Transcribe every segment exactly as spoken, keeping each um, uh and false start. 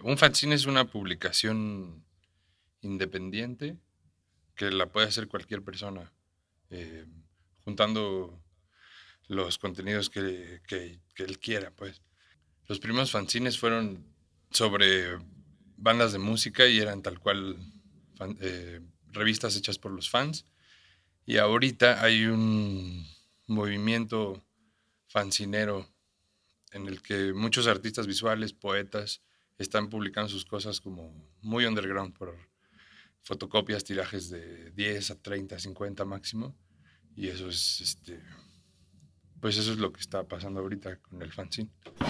Un fanzine es una publicación independiente que la puede hacer cualquier persona, eh, juntando los contenidos que, que- que él quiera, pues. Los primeros fanzines fueron sobre bandas de música y eran tal cual fan- eh, revistas hechas por los fans. Y ahorita hay un movimiento fancinero en el que muchos artistas visuales, poetas, están publicando sus cosas como muy underground por fotocopias, tirajes de diez a treinta, cincuenta máximo. Y eso es, este, pues eso es lo que está pasando ahorita con el fanzine.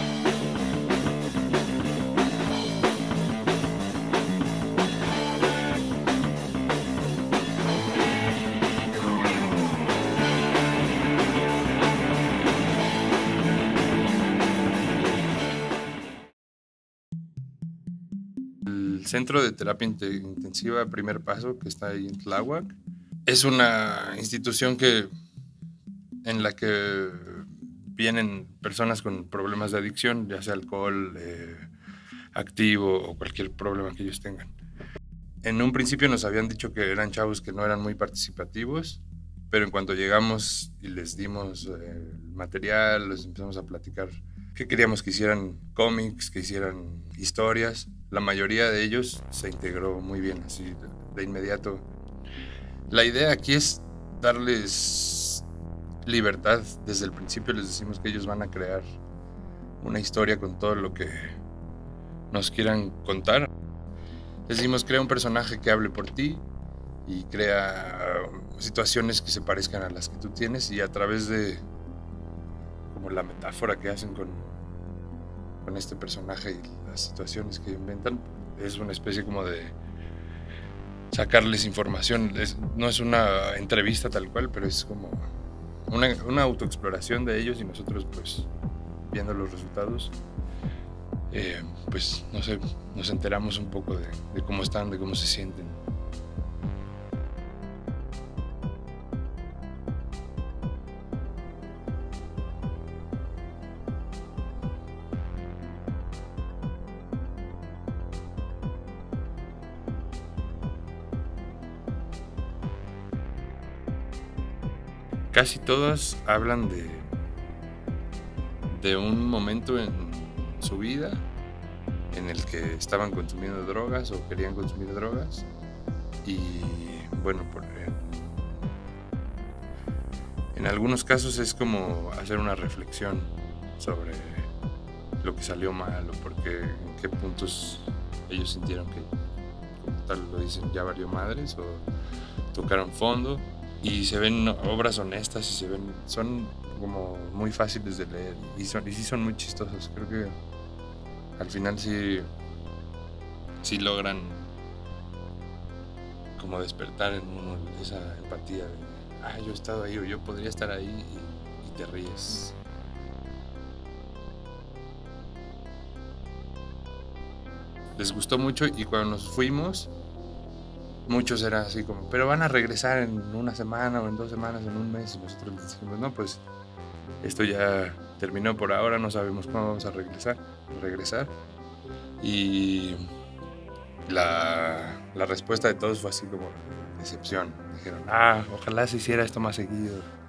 El Centro de Terapia Intensiva Primer Paso, que está ahí en Tláhuac, es una institución que, en la que vienen personas con problemas de adicción, ya sea alcohol, eh, activo o cualquier problema que ellos tengan. En un principio nos habían dicho que eran chavos que no eran muy participativos, pero en cuanto llegamos y les dimos eh, el material, les empezamos a platicar que queríamos que hicieran cómics, que hicieran historias, la mayoría de ellos se integró muy bien, así de, de inmediato. La idea aquí es darles libertad. Desde el principio les decimos que ellos van a crear una historia con todo lo que nos quieran contar. Les decimos, crea un personaje que hable por ti y crea situaciones que se parezcan a las que tú tienes, y a través de como la metáfora que hacen con, con este personaje y las situaciones que inventan, es una especie como de sacarles información. Es, no es una entrevista tal cual, pero es como una, una autoexploración de ellos, y nosotros pues viendo los resultados, eh, pues no sé, nos enteramos un poco de, de cómo están, de cómo se sienten. Casi todas hablan de, de un momento en su vida en el que estaban consumiendo drogas o querían consumir drogas, y bueno, por, en, en algunos casos es como hacer una reflexión sobre lo que salió mal o por qué, en qué puntos ellos sintieron que, como tal lo dicen, ya valió madres o tocaron fondo. Y se ven obras honestas y se ven, son como muy fáciles de leer, y, son, y sí son muy chistosos. Creo que al final sí, sí logran como despertar en uno esa empatía de, ah, yo he estado ahí o yo podría estar ahí, y, y te ríes. Les gustó mucho, y cuando nos fuimos, muchos eran así como, pero van a regresar en una semana o en dos semanas, en un mes, y nosotros les dijimos, no, pues esto ya terminó por ahora, no sabemos cómo vamos a regresar, regresar. Y la, la respuesta de todos fue así como decepción. Dijeron, ah, ojalá se hiciera esto más seguido.